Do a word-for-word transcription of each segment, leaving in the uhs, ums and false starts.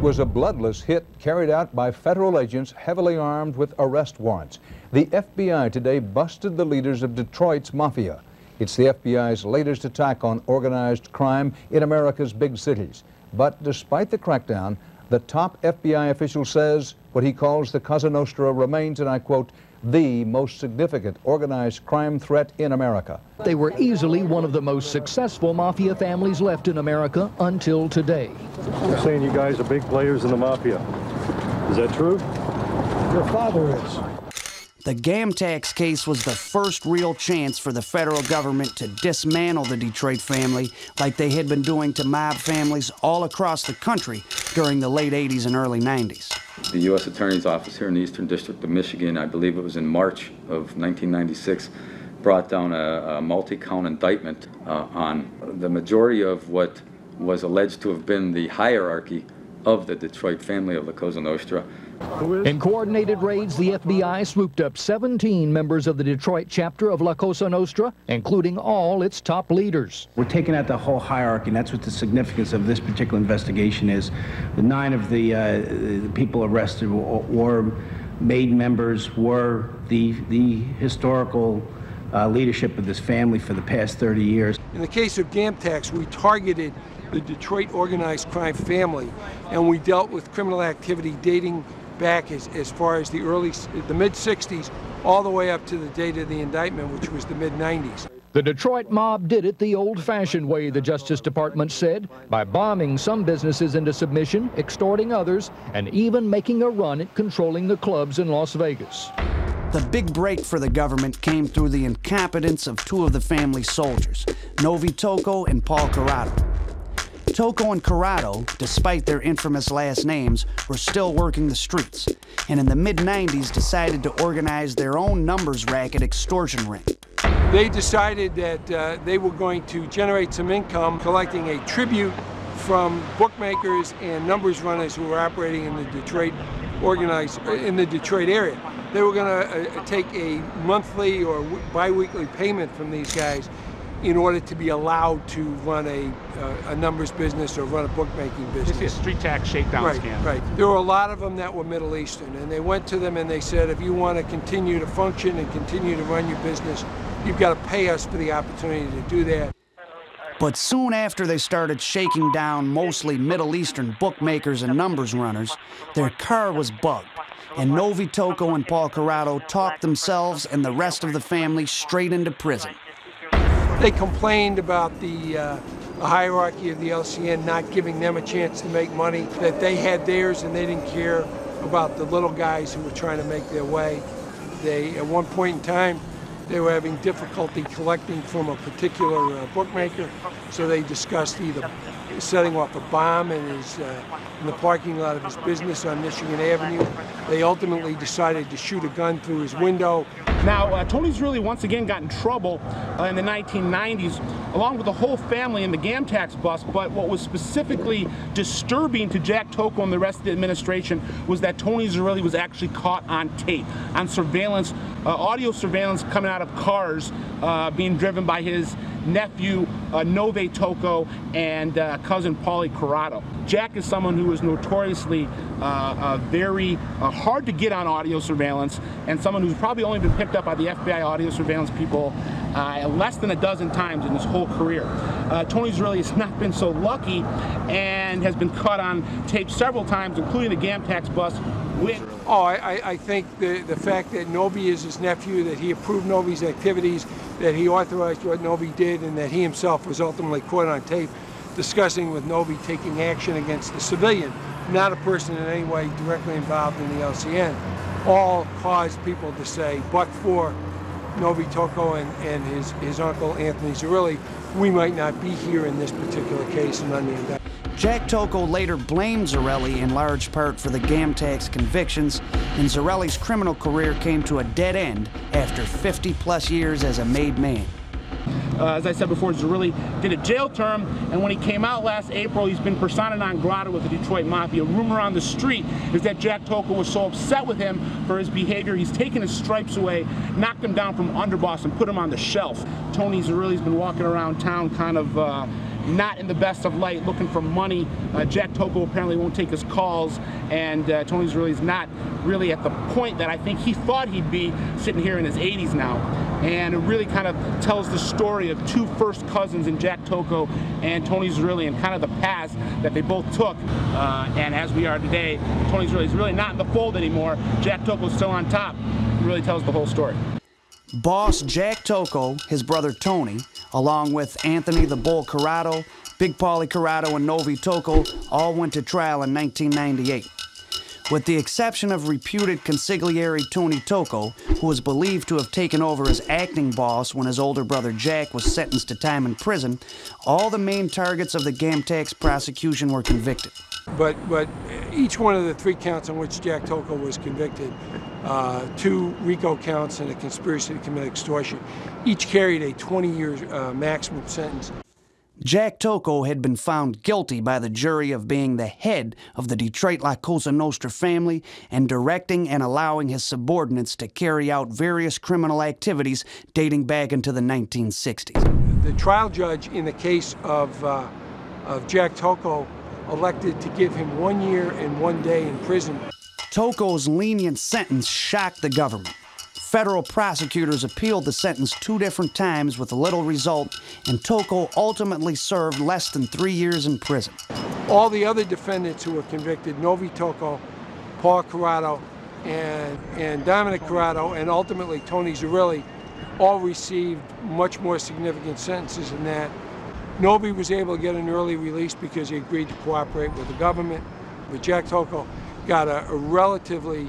was a bloodless hit carried out by federal agents heavily armed with arrest warrants. The F B I today busted the leaders of Detroit's mafia. It's the F B I's latest attack on organized crime in America's big cities. But despite the crackdown, the top F B I official says what he calls the Cosa Nostra remains, and I quote, the most significant organized crime threat in America. They were easily one of the most successful mafia families left in America until today. They're saying you guys are big players in the mafia. Is that true? Your father is. The Gamtax case was the first real chance for the federal government to dismantle the Detroit family like they had been doing to mob families all across the country during the late eighties and early nineties. The U S Attorney's Office here in the Eastern District of Michigan, I believe it was in March of nineteen ninety-six, brought down a, a multi-count indictment uh, on the majority of what was alleged to have been the hierarchy of the Detroit family of the Cosa Nostra. In coordinated raids, the F B I swooped up seventeen members of the Detroit chapter of La Cosa Nostra, including all its top leaders. We're taking out the whole hierarchy, and that's what the significance of this particular investigation is. The nine of the, uh, the people arrested were, were made members, were the, the historical uh, leadership of this family for the past thirty years. In the case of Gamtax, we targeted the Detroit organized crime family, and we dealt with criminal activity dating back as, as far as the early, the mid sixties, all the way up to the date of the indictment, which was the mid nineties. The Detroit mob did it the old-fashioned way, the Justice Department said, by bombing some businesses into submission, extorting others, and even making a run at controlling the clubs in Las Vegas. The big break for the government came through the incompetence of two of the family's soldiers, Novi Tocco and Paul Corrado. Tocco and Corrado, despite their infamous last names, were still working the streets, and in the mid nineties decided to organize their own numbers racket extortion ring. They decided that uh, they were going to generate some income collecting a tribute from bookmakers and numbers runners who were operating in the Detroit organized in the Detroit area. They were going to uh, take a monthly or bi-weekly payment from these guys in order to be allowed to run a, uh, a numbers business or run a bookmaking business. This is a street tax shakedown right, scam. Right. There were a lot of them that were Middle Eastern, and they went to them and they said, if you want to continue to function and continue to run your business, you've got to pay us for the opportunity to do that. But soon after they started shaking down mostly Middle Eastern bookmakers and numbers runners, their car was bugged, and Novi Tocco and Paul Corrado talked themselves and the rest of the family straight into prison. They complained about the, uh, the hierarchy of the L C N not giving them a chance to make money, that they had theirs and they didn't care about the little guys who were trying to make their way. They, at one point in time, they were having difficulty collecting from a particular uh, bookmaker, so they discussed either setting off a bomb in, his, uh, in the parking lot of his business on Michigan Avenue. They ultimately decided to shoot a gun through his window. Now, uh, Tony Zerilli once again got in trouble uh, in the nineteen nineties, along with the whole family in the Gamtax bust, but what was specifically disturbing to Jack Tocco and the rest of the administration was that Tony Zerilli was actually caught on tape, on surveillance, uh, audio surveillance coming out of cars uh, being driven by his nephew, uh, Novi Tocco, and uh, cousin Paulie Corrado. Jack is someone who is notoriously uh, uh, very uh, hard to get on audio surveillance, and someone who's probably only been picked up by the F B I audio surveillance people uh, less than a dozen times in his whole career. Uh, Tony Zerilli has not been so lucky and has been caught on tape several times, including the Gamtax bust. With oh, I, I think the, the fact that Novi is his nephew, that he approved Novi's activities, that he authorized what Novi did, and that he himself was ultimately caught on tape discussing with Novi taking action against the civilian, not a person in any way directly involved in the L C N, all caused people to say, but for Novi Tocco and, and his, his uncle Anthony Zerilli, we might not be here in this particular case and on the indictment. Jack Tocco later blamed Zerilli in large part for the Gamtax convictions, and Zerilli's criminal career came to a dead end after fifty plus years as a made man. Uh, as I said before, Zerilli did a jail term, and when he came out last April, he's been persona non grata with the Detroit Mafia. Rumor on the street is that Jack Tocco was so upset with him for his behavior, he's taken his stripes away, knocked him down from underboss, and put him on the shelf. Tony Zerilli's been walking around town kind of uh, not in the best of light, looking for money. Uh, Jack Tocco apparently won't take his calls, and uh, Tony Zerilli is not really at the point that I think he thought he'd be, sitting here in his eighties now. And it really kind of tells the story of two first cousins in Jack Tocco and Tony Zerilli, and kind of the paths that they both took. Uh, and as we are today, Tony Zerilli is really not in the fold anymore. Jack Tocco's still on top. It really tells the whole story. Boss Jack Tocco, his brother Tony, along with Anthony the Bull Corrado, Big Paulie Corrado, and Novi Tocco, all went to trial in nineteen ninety-eight. With the exception of reputed consigliere Tony Tocco, who was believed to have taken over as acting boss when his older brother Jack was sentenced to time in prison, all the main targets of the Gamtex prosecution were convicted. But, but each one of the three counts on which Jack Tocco was convicted, uh, two RICO counts and a conspiracy to commit extortion, each carried a twenty-year uh, maximum sentence. Jack Tocco had been found guilty by the jury of being the head of the Detroit La Cosa Nostra family and directing and allowing his subordinates to carry out various criminal activities dating back into the nineteen sixties. The trial judge in the case of, uh, of Jack Tocco elected to give him one year and one day in prison. Tocco's lenient sentence shocked the government. Federal prosecutors appealed the sentence two different times with little result, and Tocco ultimately served less than three years in prison. All the other defendants who were convicted, Novi Tocco, Paul Corrado, and, and Dominic Corrado, and ultimately Tony Zerilli, all received much more significant sentences than that. Novi was able to get an early release because he agreed to cooperate with the government, but Jack Tocco got a, a relatively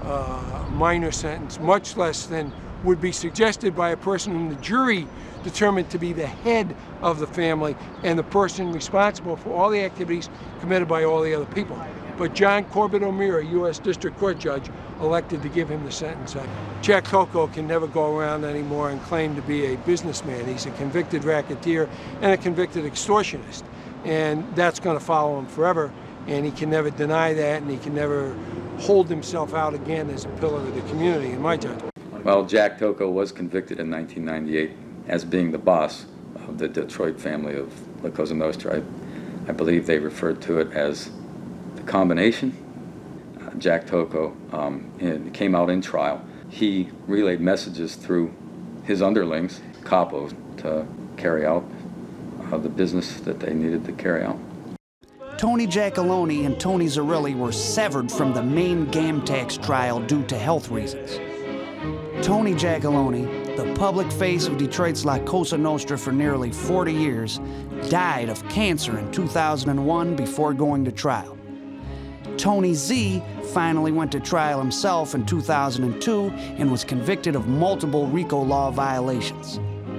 uh, minor sentence, much less than would be suggested by a person whom the jury determined to be the head of the family and the person responsible for all the activities committed by all the other people. But John Corbett O'Meara, U S District Court judge, elected to give him the sentence. Jack Tocco can never go around anymore and claim to be a businessman. He's a convicted racketeer and a convicted extortionist. And that's going to follow him forever. And he can never deny that, and he can never hold himself out again as a pillar of the community, in my judgment. Well, Jack Tocco was convicted in nineteen ninety-eight as being the boss of the Detroit family of La Cosa Nostra. I, I believe they referred to it as the combination. Uh, Jack Tocco um, in, came out in trial. He relayed messages through his underlings, capos, to carry out uh, the business that they needed to carry out. Tony Giacalone and Tony Zerilli were severed from the main Gamtex trial due to health reasons. Tony Giacalone, the public face of Detroit's La Cosa Nostra for nearly forty years, died of cancer in two thousand one before going to trial. Tony Z finally went to trial himself in two thousand two and was convicted of multiple RICO law violations.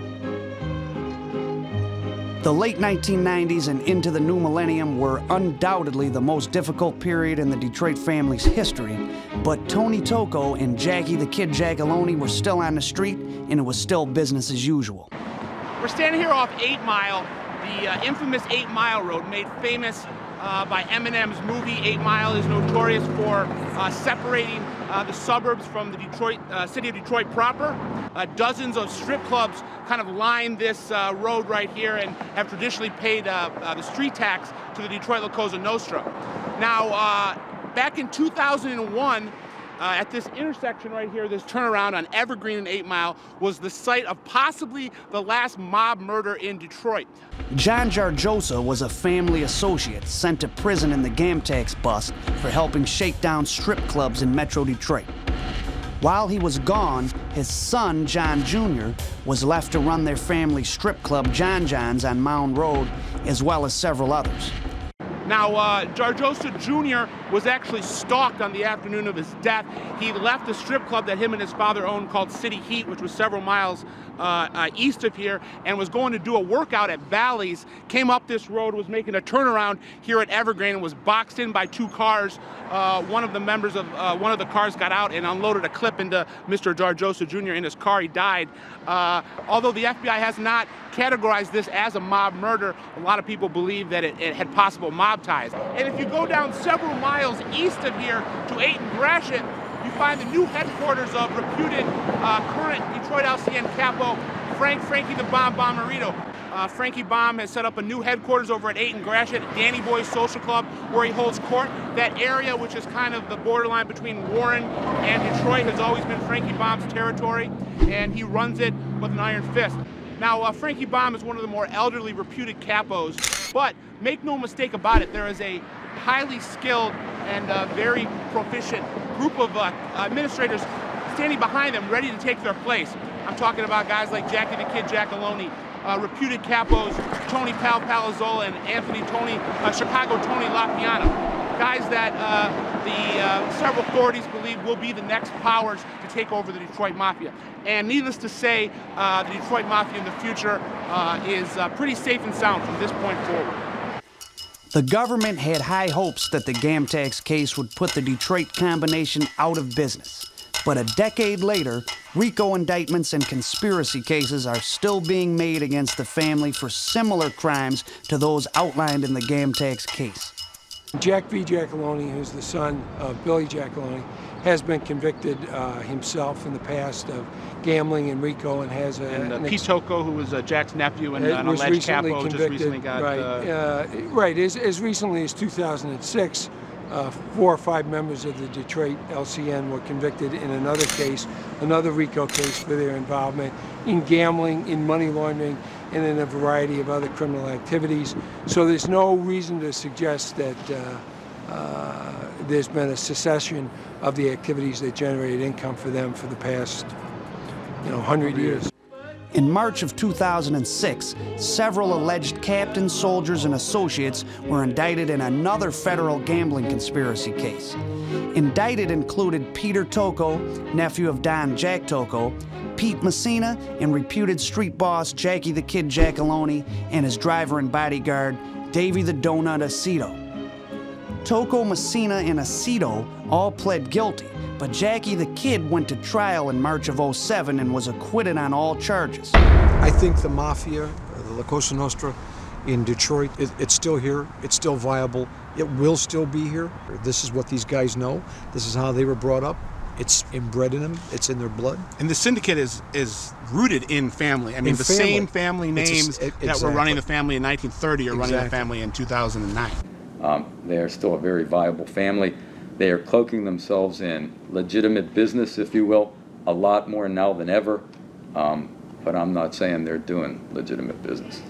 The late nineteen nineties and into the new millennium were undoubtedly the most difficult period in the Detroit family's history, but Tony Tocco and Jackie the Kid Giacalone were still on the street, and it was still business as usual. We're standing here off eight mile, the uh, infamous eight mile road, made famous uh, by Eminem's movie. eight mile is notorious for uh, separating uh, the suburbs from the Detroit, uh, city of Detroit proper. Uh, dozens of strip clubs kind of line this uh, road right here and have traditionally paid uh, uh, the street tax to the Detroit La Cosa Nostra. Now, uh, back in two thousand one, uh, at this intersection right here, this turnaround on Evergreen and eight mile was the site of possibly the last mob murder in Detroit. John Jarjosa was a family associate sent to prison in the Gamtex bust for helping shake down strip clubs in Metro Detroit. While he was gone, his son, John Junior, was left to run their family strip club, John John's, on Mound Road, as well as several others. Now, uh, Jarjosa Junior was actually stalked on the afternoon of his death. He left the strip club that him and his father owned called City Heat, which was several miles uh, uh, east of here, and was going to do a workout at Bally's, came up this road, was making a turnaround here at Evergreen, and was boxed in by two cars. Uh, one of the members of uh, one of the cars got out and unloaded a clip into Mister Jarjosa Junior in his car. He died. Uh, although the F B I has not categorized this as a mob murder, a lot of people believe that it, it had possible mob ties. And if you go down several miles east of here to eight and Gratiot, you find the new headquarters of reputed uh, current Detroit L C N capo Frank Frankie the Bomb Bomarito. Uh, Frankie Bomb has set up a new headquarters over at eight and Gratiot, Danny Boy's Social Club, where he holds court. That area, which is kind of the borderline between Warren and Detroit, has always been Frankie Bomb's territory, and he runs it with an iron fist. Now, uh, Frankie Bomb is one of the more elderly, reputed capos, but make no mistake about it, there is a highly skilled and uh, very proficient group of uh, administrators standing behind them, ready to take their place. I'm talking about guys like Jackie the Kid Giacalone, uh, reputed capos Tony Pal Palazzola and Anthony Tony, uh, Chicago Tony LaPiana. Guys that uh, the uh, several authorities believe will be the next powers to take over the Detroit Mafia. And needless to say, uh, the Detroit Mafia in the future uh, is uh, pretty safe and sound from this point forward. The government had high hopes that the Gamtex case would put the Detroit combination out of business. But a decade later, RICO indictments and conspiracy cases are still being made against the family for similar crimes to those outlined in the Gamtex case. Jack V. Giacalone, who's the son of Billy Giacalone, has been convicted uh, himself in the past of gambling and RICO, and has a... And uh, an Pete Tocco, who was uh, Jack's nephew and uh, an alleged capo, just recently got... Right, uh, uh, right. As, as recently as two thousand six, uh, four or five members of the Detroit L C N were convicted in another case, another RICO case, for their involvement in gambling, in money laundering, and in a variety of other criminal activities. So there's no reason to suggest that uh, uh, there's been a cessation of the activities that generated income for them for the past, you know, hundred years. In March of two thousand six, several alleged captains, soldiers, and associates were indicted in another federal gambling conspiracy case. Indicted included Peter Tocco, nephew of Don Jack Tocco, Pete Messina, and reputed street boss Jackie the Kid Giacalone, and his driver and bodyguard, Davey the Donut Aceto. Tocco, Messina, and Aceto all pled guilty, but Jackie the Kid went to trial in March of oh seven and was acquitted on all charges. I think the Mafia, the La Cosa Nostra in Detroit, it, it's still here, it's still viable, it will still be here. This is what these guys know, this is how they were brought up. It's inbred in them. It's in their blood. And the syndicate is is rooted in family. I mean, in the family. same family names a, it, that exactly. were running the family in nineteen thirty are Exactly. running the family in two thousand nine. Um, they are still a very viable family. They are cloaking themselves in legitimate business, if you will, a lot more now than ever. Um, but I'm not saying they're doing legitimate business.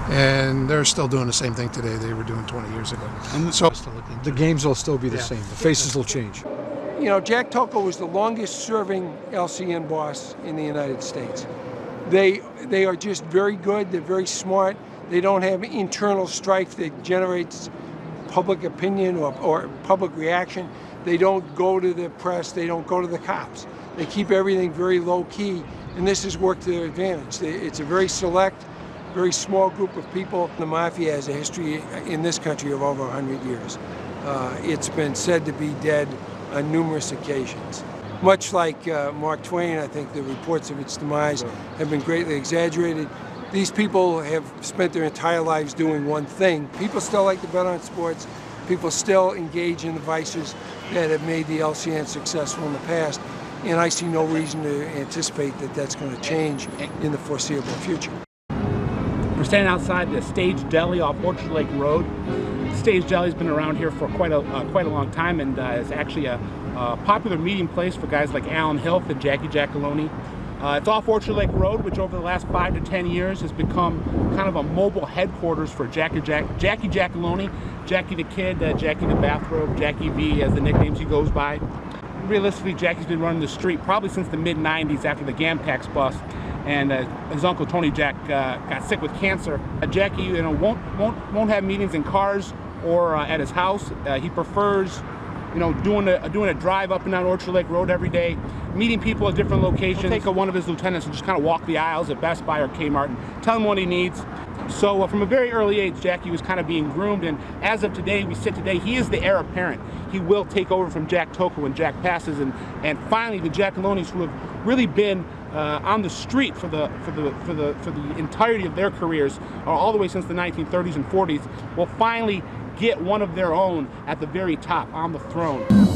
And they're still doing the same thing today they were doing twenty years ago. And so the games will still be the yeah. same. The faces will change. You know, Jack Tocco was the longest serving L C N boss in the United States. They, they are just very good, they're very smart, they don't have internal strife that generates public opinion or, or public reaction. They don't go to the press, they don't go to the cops. They keep everything very low key, and this has worked to their advantage. They, it's a very select, very small group of people. The Mafia has a history in this country of over one hundred years. Uh, it's been said to be dead on numerous occasions. Much like uh, Mark Twain, I think the reports of its demise have been greatly exaggerated. These people have spent their entire lives doing one thing. People still like to bet on sports. People still engage in the vices that have made the L C N successful in the past. And I see no reason to anticipate that that's going to change in the foreseeable future. We're standing outside the Stage Deli off Orchard Lake Road. Stage Deli's been around here for quite a uh, quite a long time, and uh, is actually a, a popular meeting place for guys like Alan Hilf and Jackie Giacalone. Uh, it's off Orchard Lake Road, which over the last five to ten years has become kind of a mobile headquarters for Jackie, Jack, Jackie Giacalone, Jackie the Kid, uh, Jackie the Bathrobe, Jackie V as the nicknames he goes by. Realistically, Jackie's been running the street probably since the mid nineties after the Gamtex bust, and uh, his uncle Tony Jack uh, got sick with cancer. Uh, Jackie, you know, won't won't won't have meetings in cars or uh, at his house. Uh, he prefers, you know, doing a doing a drive up and down Orchard Lake Road every day, meeting people at different locations. He'll take a, one of his lieutenants and just kind of walk the aisles at Best Buy or Kmart and tell him what he needs. So uh, from a very early age, Jackie was kind of being groomed, and as of today, we sit today, he is the heir apparent. He will take over from Jack Tocco when Jack passes, and and finally the Giacalones, who have really been uh, on the street for the for the for the for the entirety of their careers, uh, all the way since the nineteen thirties and forties, will finally get one of their own at the very top on the throne.